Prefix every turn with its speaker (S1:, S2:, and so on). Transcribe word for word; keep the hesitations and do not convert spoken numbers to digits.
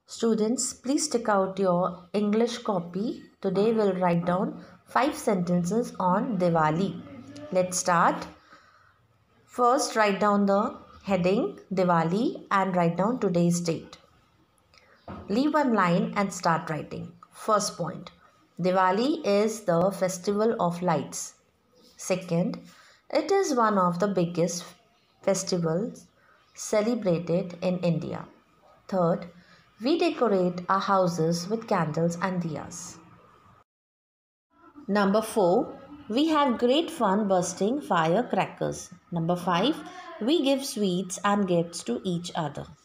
S1: Students, please take out your English copy. Today we'll write down five sentences on Diwali. Let's start. First, write down the heading Diwali and write down today's date. Leave one line and start writing. First point. Diwali is the festival of lights. Second, it is one of the biggest festivals celebrated in India. Third, we decorate our houses with candles and diyas. Number four, we have great fun bursting firecrackers. Number five, we give sweets and gifts to each other.